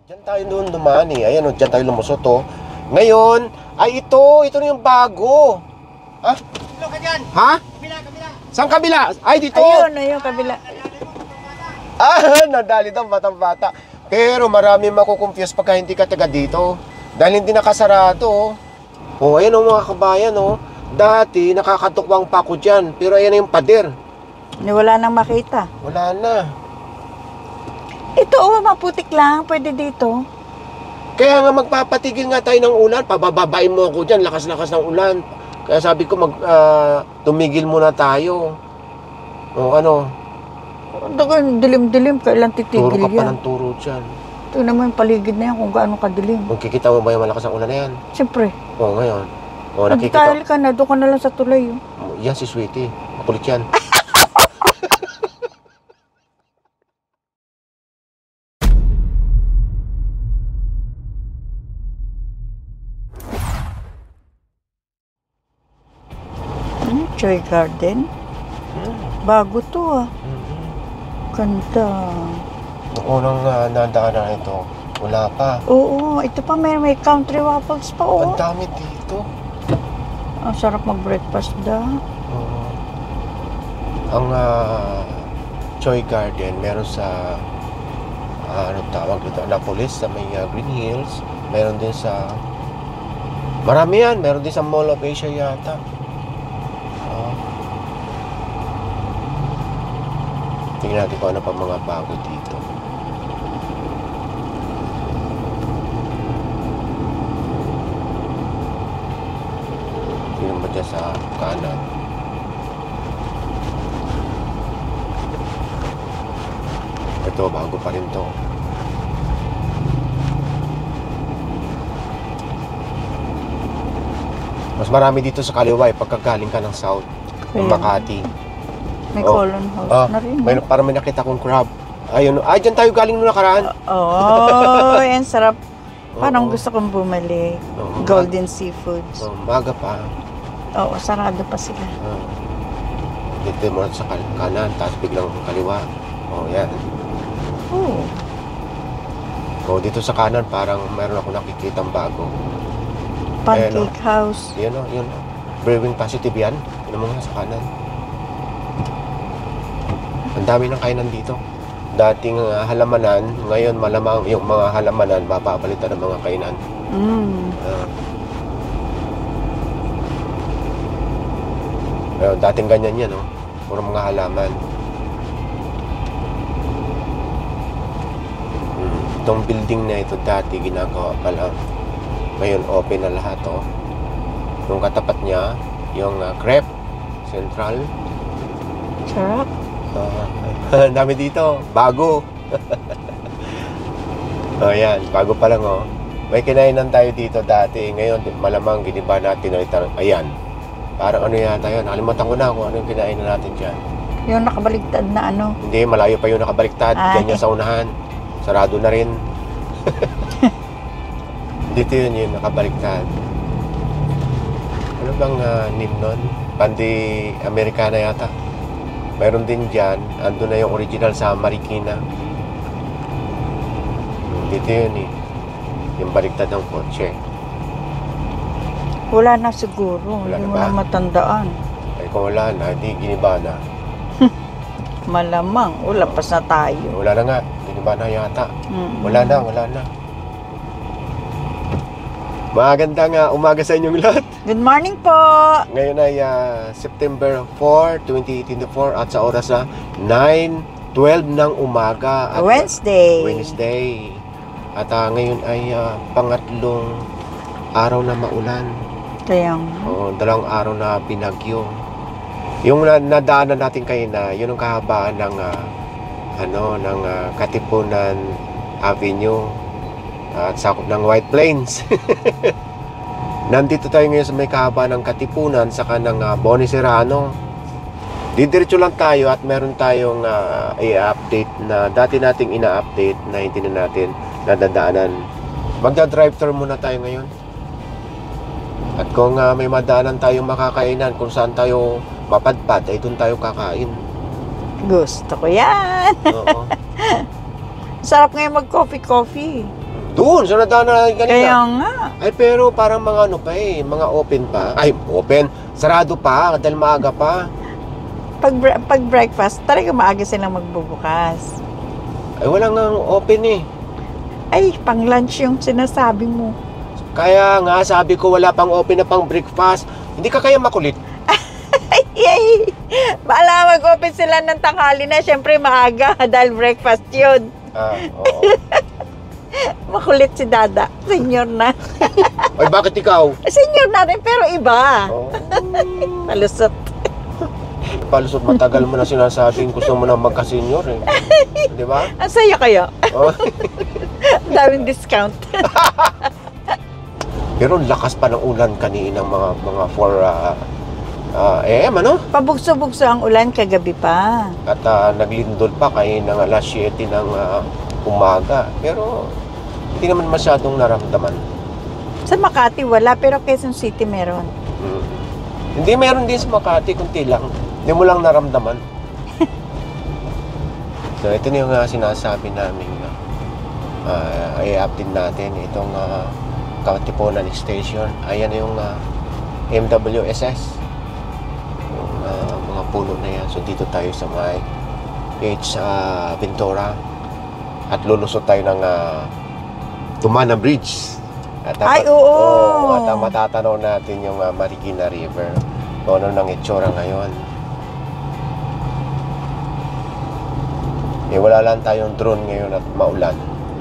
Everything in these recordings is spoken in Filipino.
Diyan tayo noon dumaan eh. Ayan o, diyan tayo lumusot o. Ngayon, ay ito na yung bago. Ha? Ilo ka dyan. Ha? Kabila, kabila. Saan kabila? Ay, dito. Ayun, kabila. Nadali daw batang-bata. Pero marami makukonfuse pagka hindi ka taga dito. Dahil hindi nakasarado oh. Oh, ayan o mga kabayan oh. Dati nakakatukwang pa ako dyan. Pero ayan na yung pader. Wala nang makita. Wala na. Ito maputik lang. Pwede dito. Kaya nga magpapatigil nga tayo ng ulan. Pabababain mo ako dyan. Lakas-lakas ng ulan. Kaya sabi ko tumigil muna tayo. O ano? Dilim-dilim. Kailan Turo titigil ka pa yan? ng turo dyan. Tingnan mo yung paligid na yan kung gaano kadilim. Kung kikita mo ba yung malakas ang ulan na yan? Siyempre. O ngayon. O nakikita. Nagtahil ka na. Doon ka na lang sa tulay. Yan si Sweetie. Makulit yan. Joy Garden. Bago to Ganda. Nung unang nadaanan ito, wala pa. Oo, ito pa may country waffles pa Ang dami dito. Ang sarap mag-breakfast Ang Joy Garden, meron sa ano tawag dito, Annapolis, sa may Green Hills. Meron din sa marami yan. Meron din sa Mall of Asia yata. Tingnan natin kung ano pa mga bago dito. Tingnan mo dyan sa kanan. Ito, bago pa rin to. Mas marami dito sa kaliwa pagkagaling ka ng south, ng Makati. May colon house na rin. Parang may nakita kong crab. Ayun, dyan tayo galing nung nakaraan. Yan sarap. Parang gusto kong bumalik. Golden Seafoods. Maga pa. Oo, sarado pa sila. Dito mo sa kanan, tapos biglang kaliwa. Yan. Dito sa kanan, parang meron ako nakikitang bago. Pancake House. Yun. Brewing Positive yan. Yun mo nga sa kanan. Ang dami ng kainan dito. Dating halamanan, ngayon malamang yung mga halamanan mapapalitan ng mga kainan. Dating ganyan yan, puro mga halaman. Itong building na ito dati ginagawa pa lang. Ngayon open na lahat Yung katapat niya, yung Crepe Central. Sarap. Ang dami dito, bago. Yan, bago pa lang May kinainan tayo dito dati. Ngayon, malamang giniba natin ulit. Ayan. Parang ano yata yun. Nakalimutan ko na kung ano yung kinainan natin dyan. Yung nakabaligtad na ano. Hindi, malayo pa yung nakabaliktad. Diyan yung sa unahan. Sarado na rin. Dito yun yung nakabaliktad. Ano bang name nun? Pandi Americana yata. Mayroon din dyan, ando na yung original sa Marikina. Dito yun yung baliktad ng kotse. Wala na siguro, Wala hindi na mo ba? na matandaan. Ay kung wala na, di giniba na. Malamang, ulapas na tayo. Wala na nga, giniba na yata. Wala na. Magandang umaga sa inyong lahat. Good morning po! Ngayon ay September 4, 2024 at sa oras na 9:12 ng umaga. At Wednesday. At ngayon ay pangatlong araw na maulan. Kaya Dalawang araw na binagyo. Yung nadaanan natin kayo na yun ang kahabaan ng Katipunan Avenue at sakop ng White Plains. Nandito tayo ngayon sa may kahabaan ng Katipunan saka ng Boni Serrano. Didiretso lang tayo at meron tayong i-update na dati nating ina-update na hindi na natin nadadaanan. Magda-drive-thru muna tayo ngayon. At kung may madaanan tayong makakainan kung saan tayo mapadpad, ay doon tayo kakain. gusto ko yan. Oo. Sarap ngayon mag-coffee. Doon, sa nadaanan natin kanina. Kaya nga. Ay, pero parang mga ano pa eh, mga open pa. Ay, open. Sarado pa, dahil maaga pa. Pag breakfast, talaga maaga silang magbubukas. Ay, wala nga open eh. Ay, pang lunch yung sinasabi mo. Kaya nga, sabi ko wala pang open na pang breakfast. Hindi ka kaya makulit. Yay! Bala mag-open sila ng tanghali na, syempre maaga dahil breakfast yun. Oo. Makulit si Dada. Senior na. Ay, bakit ikaw? Senior na rin, pero iba. Oh. Palusot. Palusot, matagal mo na sinasabing gusto mo na magka-senior eh. Di ba? Ang saya kayo. Oh. Ang daming discount. Pero ang lakas pa ng ulan kanina mga 4 AM, ano? Pabugso-bugso ang ulan kagabi pa. At naglindol pa kayo ng alas 7 ng umaga. Pero hindi naman masyadong naramdaman. Sa Makati wala, pero Quezon City meron. Hindi, meron din sa Makati, kunti lang. Hindi mo lang naramdaman. So, ito na yung sinasabi namin. I-update natin itong Katipunan Station. Ayan yung MWSS. Yung mga puno na yan. So, dito tayo sa may H. Ventura. At lulusot tayo ng Tumana Bridge. At, Ay, oo! At matatanaw natin yung Marikina River. Kung ano nang itsura ngayon. Wala lang tayong drone ngayon at maulan.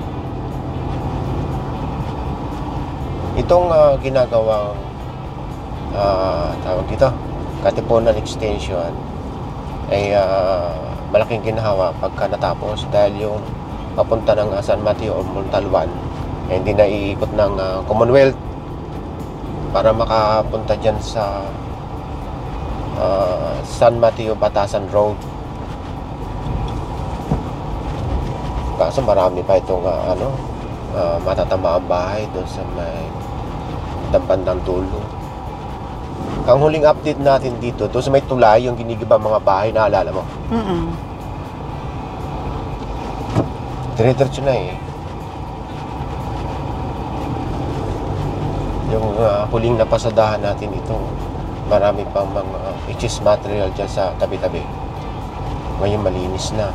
Itong ginagawang tawag dito, Katipunan Extension ay malaking ginhawa pagka natapos dahil yung papunta ng San Mateo o Montalban hindi na iikot ng Commonwealth para makapunta dyan sa San Mateo Batasan Road. Kaso marami pa itong matatama ang bahay doon sa may bandang dulo. Ang huling update natin dito, doon sa may tulay, yung ginigiba mga bahay, naalala mo? Dire-diretso na eh. Yung huling napasadahan natin ito, marami pang mga excess material dyan sa tabi-tabi. Ngayon malinis na.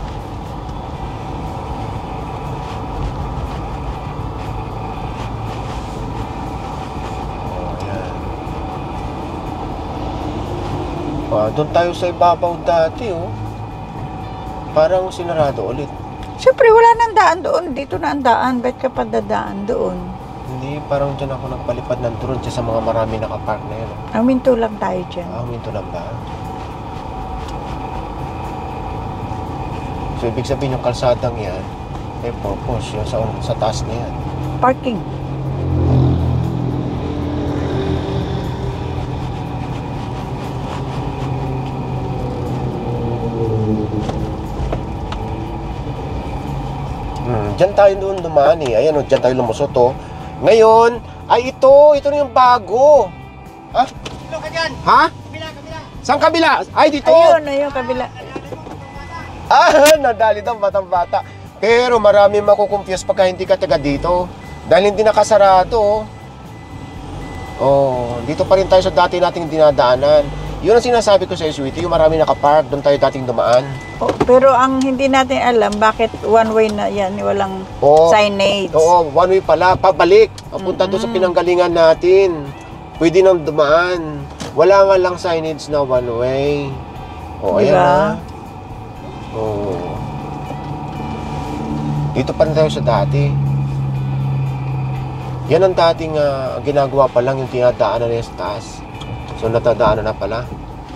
Doon tayo sa ibabaw dati, oh. Parang sinarado ulit. Siyempre, wala nang daan doon. Dito na ang daan. Ba't ka pa dadaan doon? Hindi, parang dyan ako nagpalipad ng drone dyan sa mga marami nakapark na yan. Aminto lang tayo dyan. Minto lang ba? So, ibig sabihin yung kalsadang yan, may purpose yung sa taas na yan. Parking. Diyan tayo doon dumaan eh. Ayan, diyan tayo lumusot, oh. Ngayon, ay ito na yung bago. Ha? Dito ka dyan. Ha? Kabila, kabila. Saan kabila? Ay, dito. Ayun, kabila. Nadali daw batang-bata. Pero marami makukumpius pagka hindi ka taga dito. Dahil hindi nakasarado, oh. Oh, dito pa rin tayo sa dati nating dinadaanan. Yun ang sinasabi ko sa Sweetie, yung marami nakapark, doon tayo dating dumaan. Oh, pero ang hindi natin alam, bakit one way na yan, walang signage. Oo, one way pala, pabalik. Papunta doon sa pinanggalingan natin. Pwede nang dumaan. Wala nga lang signage na one way. O, ayan Diba? na. Oo. Dito pa rin tayo sa dati. Yan ang dating ginagawa pa lang yung tinadaanan na sa taas. So, natadaanan na pala.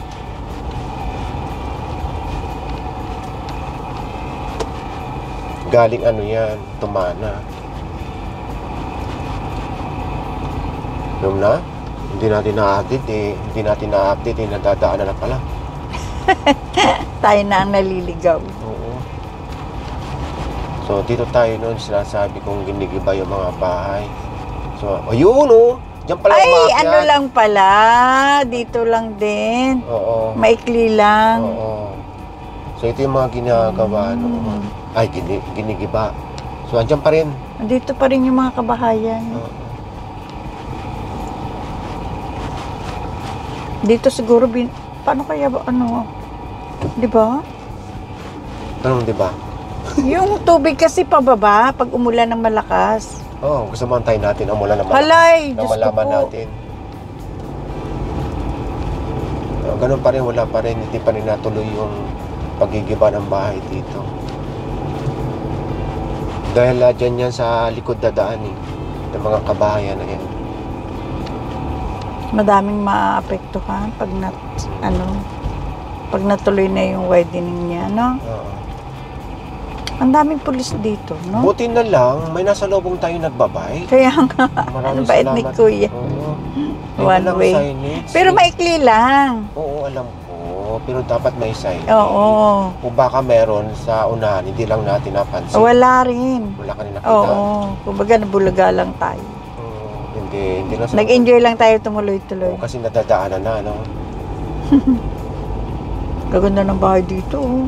Galing ano yan, Tumana. Yung na, hindi natin na-update eh, nadadaanan na pala. Tayo na ang naliligaw. Oo. So, dito tayo noon, sinasabi kong ginigiba yung mga bahay. So, ayun oh! Diyan pala Ay, umakyat. ano lang pala. Dito lang din. Oo. Maikli lang. Oo. So, ito yung mga ginagawa, no? Ay, ginigiba. So, andyan pa rin. Andito pa rin yung mga kabahayan. Oo. Dito siguro, paano kaya ba, ano, di ba? Anong, di ba? Yung tubig kasi pababa pag umulan ng malakas. Oo, gusto mo antayin natin ang mula naman. Halay, Na Diyos ko malaman po. natin. Ganun pa rin, wala pa rin. Hindi pa rin natuloy yung pagigiba ng bahay dito. Dahil dyan yan sa likod dadaan ng mga kabahayan na yan. Madaming maapektuhan pag pag natuloy na yung widening niya, no? Oo. Ang daming pulis dito, no? Buti na lang, may nasa lobong tayo nagbabay. Kaya nga, Maraming ang bait ni salamat. Kuya. Oo. One Lang way. signage. Pero maikli lang. Oo, alam ko. Pero dapat may signage. Oo. O baka meron sa unahan, hindi lang natin napansin. Wala rin. Wala ka rin nakita. Oo. Kumbaga nabulaga lang tayo. Hindi na sa... Nag-enjoy lang tayo tumuloy-tuloy. Oo, kasi nadadaanan na, no? Gaganda ng bahay dito, oh.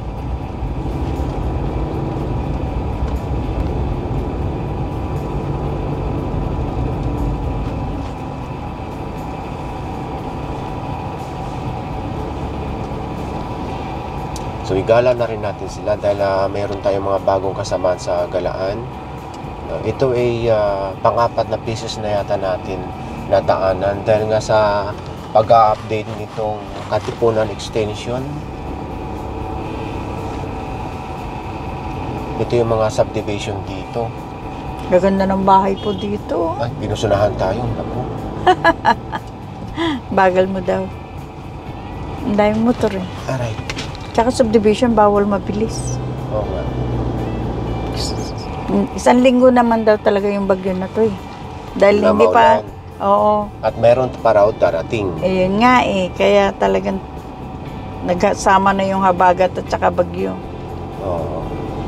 So igala na rin natin sila dahil mayroon tayong mga bagong kasamaan sa galaan. Ito ay pang-apat na pieces na yata natin nadaanan dahil nga sa pag-update nitong Katipunan Extension. Ito yung mga subdivision dito. Gaganda ng bahay po dito. Ay, binusunahan tayo. Naku. Bagal mo daw. Ang daming motor eh. Aray. Tsaka subdivision, bawal mabilis. Oo nga. Isang linggo naman daw talaga yung bagyo na to eh. Dahil Na hindi pa, maulan. oo. At meron pa raw darating. Ayun nga eh, kaya talagang nagsama na yung habagat at saka bagyo. Oo.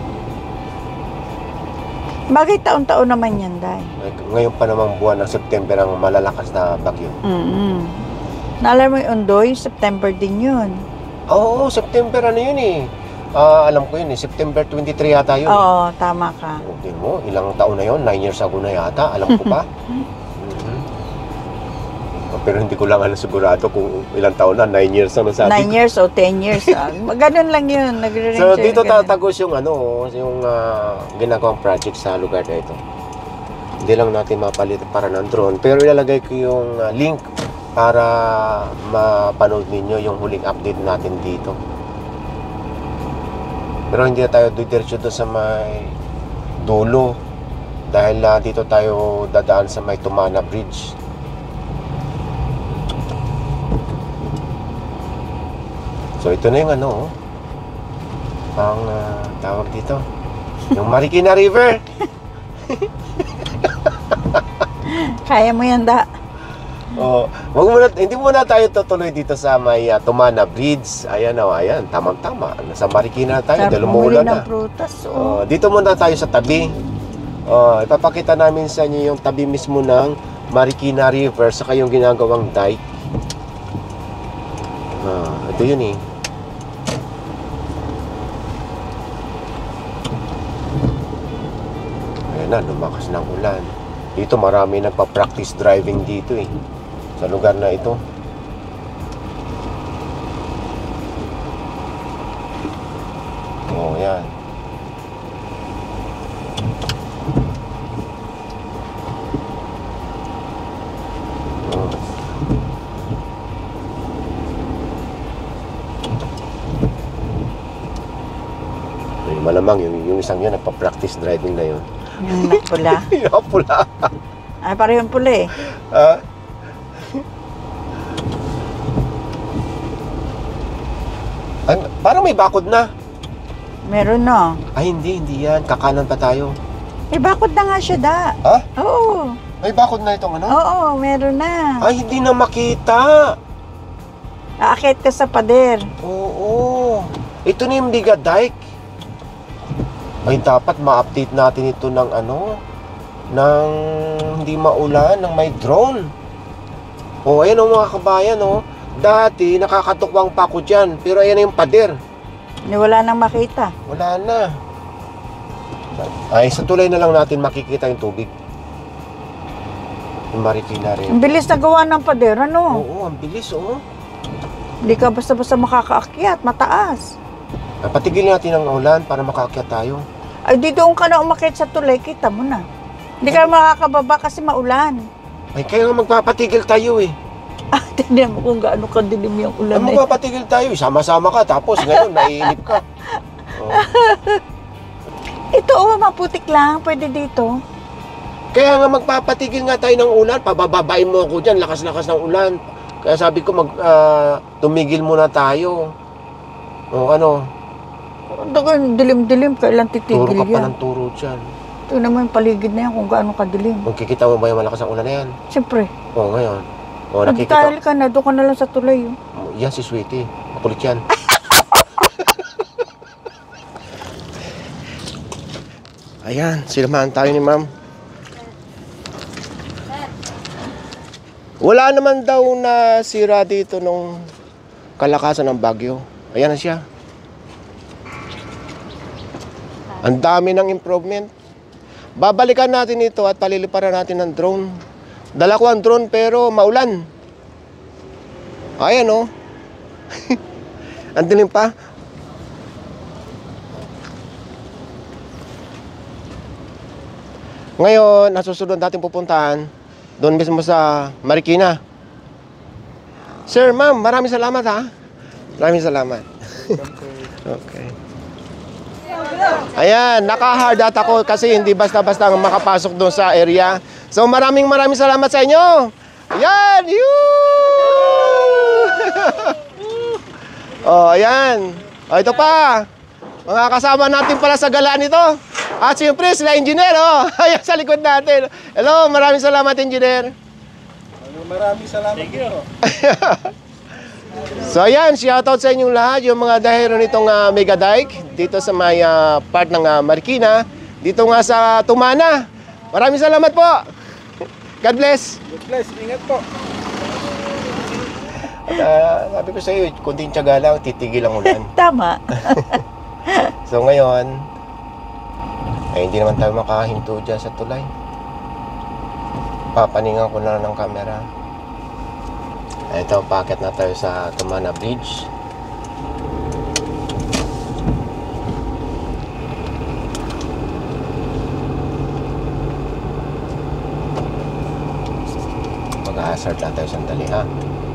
Bagay taon-taon naman yan, Day. Ngayon pa namang buwan ng September ang malalakas na bagyo. Naalala mo yung Ondoy, September din yun. Oo, September ano yun eh. Alam ko yun eh, September 23 yata yun. Oo, tama ka. Hindi mo, ilang taon na yun, 9 years ago na yata, alam ko pa. Pero hindi ko lang sigurado kung ilang taon na, 9 years na nasabi 9 years o 10 years. Ganun lang yun. So dito tatagos yung yung ginagawang project sa lugar na ito. Hindi lang natin mapalit para ng drone, pero ilalagay ko yung link para mapanood ninyo yung huling update natin dito. Pero hindi na tayo didiretso doon sa may dulo dahil dito tayo dadaan sa may Tumana Bridge. So ito na yung ang tawag dito, yung Marikina River. Kaya mo yan, Da. Oh, hindi muna tayo tutuloy dito sa may Tumana Bridge. Ayan ayan, tamang-tama. Nasa Marikina tayo, dahil umuulan na. ng prutas, oh. Dito muna tayo sa tabi. Ipapakita namin sa inyo yung tabi mismo ng Marikina River saka yung ginagawang dike. Ito yun eh. Ayan na, lumakas ng ulan. Dito marami nagpa-practice driving dito eh. Sa lugar na ito. Oh, yan. Malamang yung isang yun nagpa-practice driving na yun. Yung pula. Yung pula. Ay, parehong pula eh. Ay, parang may bakod na. Meron na. Ay, hindi yan. Kakanan pa tayo. Eh, bakod na nga siya, Da. Ha? Oo. May bakod na itong Oo, meron na. Ay, hindi na makita. Aakit ka sa pader. Oo. Ito na yung Liga Dike. Ay, dapat ma-update natin ito ng ng hindi maulan, ng may drone. Ayan mga kabayan, Dati, nakakatukwang pa ako dyan. Pero ayan na yung pader. Wala nang makita. Wala na. Ay, sa tulay na lang natin makikita yung tubig. Yung Marikina rin. Ang bilis na gawa ng pader, ano? Oo, ang bilis, oo. Hindi ka basta-basta makakaakyat, mataas. Patigil natin ang ulan para makaakyat tayo. Ay, di doon ka na umakyat sa tulay, kita mo na. Hindi ka makakababa kasi maulan. Ay, kaya nga magpapatigil tayo eh. Ah, tignan mo kung gaano kadilim yung Ay, ulan eh. magpapatigil tayo. Sama-sama ka, tapos ngayon, naiinip ka. Oh. Ito, maputik lang. Pwede dito. Kaya nga magpapatigil nga tayo ng ulan. Pabababain mo ako dyan, lakas-lakas ng ulan. Kaya sabi ko, tumigil muna tayo. O ano, Dilim-dilim, kailan turo titigil ka pa yan? ng turo dyan. Tingnan mo yung paligid na yan kung gaano kadilim. Magkikita mo ba yung malakas ng ulan na yan? Siyempre. Oo, ngayon. O, Nagtahil nakikita. ka na, doon ka na lang sa tulay. Oh. Yan si Sweetie. Makulit yan. Ayan, sinamahan tayo ni ma'am. Wala naman daw na sira dito nung kalakasan ng bagyo. Ayan na siya. Ang dami ng improvement. Babalikan natin ito at paliliparan natin ng drone. Dala ko ang drone pero maulan. Ayan, oh. Ang dilim pa. Ngayon, nasusunod natin pupuntahan doon mismo sa Marikina. Sir, ma'am, maraming salamat ha. Maraming salamat. Okay. Ayan, naka-hard at ako kasi hindi basta-basta makapasok doon sa area. So maraming salamat sa inyo. Ayan! Oh, ayan. Oh, ito pa. Mga kasama natin pala sa galaan ito. At siyempre, sila engineer, oh. Ayan sa likod natin. Hello, maraming salamat, engineer. Maraming salamat. Thank you. So ayan, shoutout sa inyong lahat, yung mga dahero nitong Mega Dike dito sa may part ng Marikina, dito nga sa Tumana. Maraming salamat po. God bless. God bless. Ingat po. At sabi ko sa iyo, kunting tiyaga lang, titigil ang ulan. Tama. So ngayon, ay hindi naman tayo makahinto dyan sa tulay. Papaningan ko na ng camera. Ito, paakyat na tayo sa Tumana Bridge. Mag-hazard na tayo sandali, ha?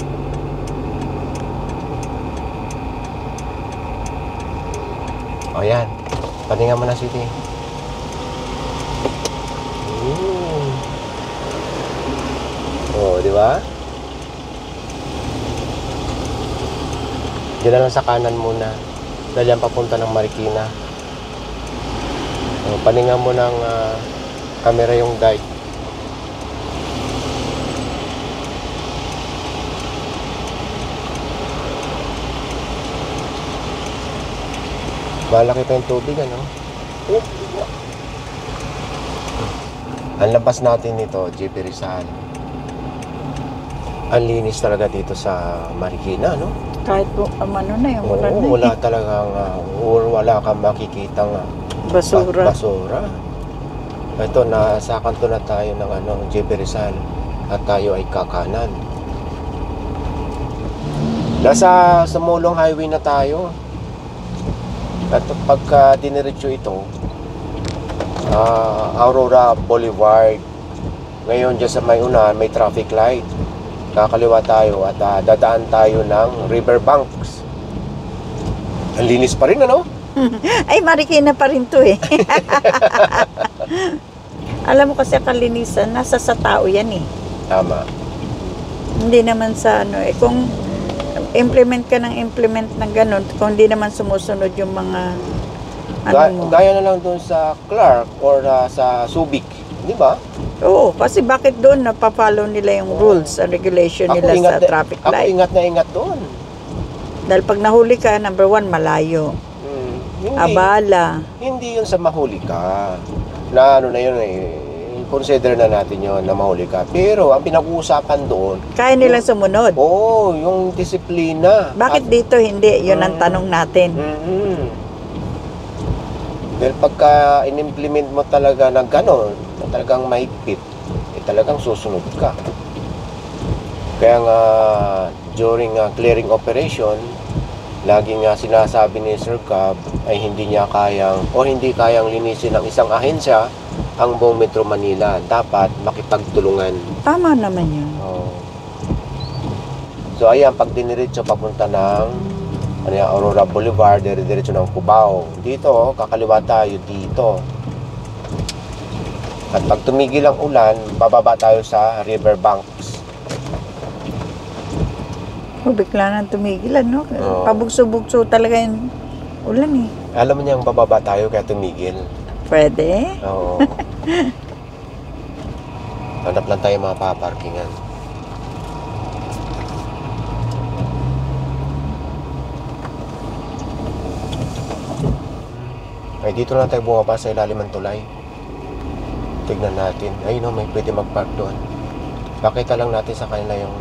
O yan, paningan mo na, City. Oh, di ba? Diyan na lang sa kanan muna. Dahil yan papunta ng Marikina. Oh, paningan mo ng camera yung dike. Malaki pa yung tubig, ano? Ang labas natin nito, JP Rizal. Ang linis talaga dito sa Marikina, no? Kahit po, ano na yung ulan na. Wala talagang, wala kang makikitang Basura. basura. Ito, nasa kanto na tayo ng JP Rizal at tayo ay kakanan. Nasa Sumulong Highway na tayo. At pagka diniretso ito, Aurora Boulevard. Ngayon dyan sa may una, may traffic light. Kakaliwa tayo at dadaan tayo ng Riverbanks. Ang linis pa rin, ano? Ay, Marikina pa rin to eh. Alam mo kasi ang kalinisan, nasa sa tao yan eh. Tama. Hindi naman sa ano eh. Kung implement ka ng ganun, kung hindi naman sumusunod yung mga mo. Gaya na lang doon sa Clark or sa Subic. Di ba? Oo, kasi bakit doon napapollow nila yung rules and regulation nila sa traffic light? Ako ingat na ingat doon. Dahil pag nahuli ka, number one, malayo. Abala. Hindi yun sa mahuli ka. Na ano na yun consider na natin yun na mahuli ka. Pero ang pinag-uusapan doon, Kaya nilang sumunod. Oo, yung disiplina. Bakit dito hindi? Yun ang tanong natin. Dahil pagka in-implement mo talaga ng gano'n, na talagang mahigpit, talagang susunod ka. Kaya nga, during clearing operation, laging sinasabi ni Sir Cab ay hindi kayang linisin ng isang ahensya ang buong Metro Manila. Dapat makipagtulungan. Tama naman yun. Oh. So ayan, pag diniretso papunta ng Aurora Boulevard, diretso ng Cubao. Dito, kakaliwa tayo dito. At pag tumigil ang ulan, bababa tayo sa riverbanks. Bigla nang tumigil, ano? Oo. Pabugso-bugso talaga yung ulan eh. Alam mo niyang bababa tayo kaya tumigil. Pwede? Oo. Hanap lang tayo mga paparkingan. Ay, dito na tayo bumaba sa ilalim ng tulay. Tignan natin. Ay, no, may pwede mag-park doon. Pakita lang natin sa kanila yung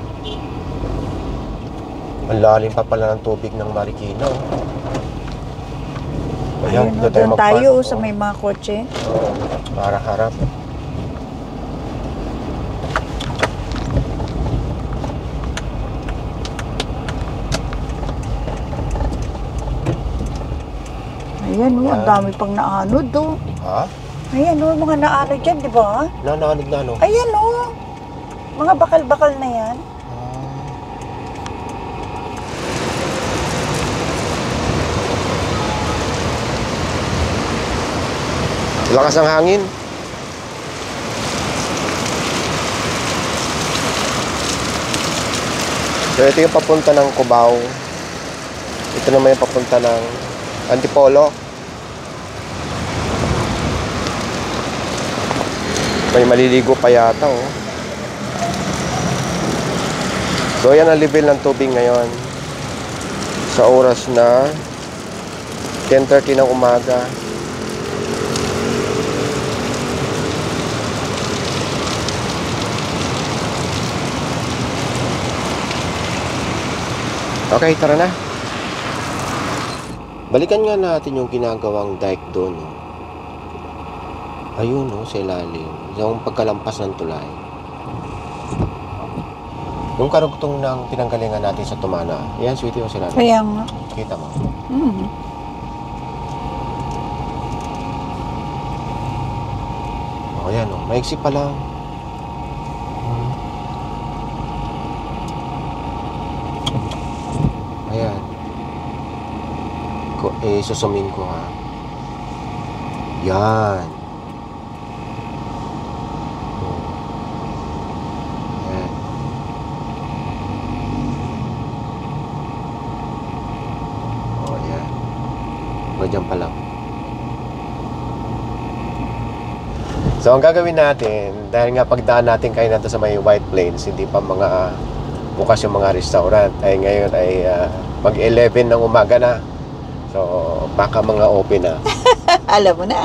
ang lalim pa pala ng tubig ng Marikina. Ayun, dito doon mag-park. tayo sa Oo. may mga kotse. Oo, para harap. Ayan, ang Yan. dami pang naanod, do. Ha? Ayan, mga naanod dyan, di ba? Nananod na, no? Ayan, mga bakal-bakal na yan. Lakas ng hangin. So ito yung papunta ng Cubao. Ito naman yung papunta ng Antipolo. May maliligo pa yata, oh. So yan ang level ng tubig ngayon. Sa oras na 10:30 ng umaga. Okay, tara na. Balikan nga natin yung ginagawang dike doon. No? Ayun, no, sa ilalim. Yung pagkalampas ng tulay. Yung karugtong ng pinanggalingan natin sa Tumana. Yan, sweetie, yung sila. Kaya nga. Kita mo. Mm. O, yan, no. Maiksi pa lang. Ayan. Susumin ko, ha. Yan. Ayan. O, yan. Diyan pa lang. So, ang gagawin natin, dahil nga pagdaan natin kayo nato sa may White Plains, hindi pa mga bukas yung mga restaurant, ay ngayon ay mag-11 ng umaga na. So, baka mga open na. Alam mo na.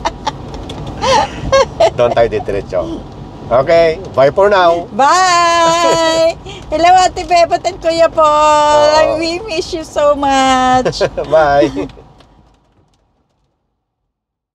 Doon tayo diretso. Okay, bye for now. Bye! Hello, Ate Bebot and Kuya Paul. Oo. We miss you so much. Bye.